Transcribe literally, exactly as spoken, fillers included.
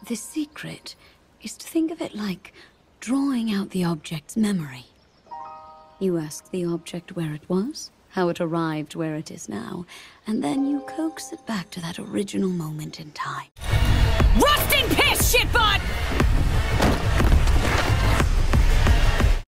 The secret is to think of it like drawing out the object's memory. You ask the object where it was, how it arrived where it is now, and then you coax it back to that original moment in time.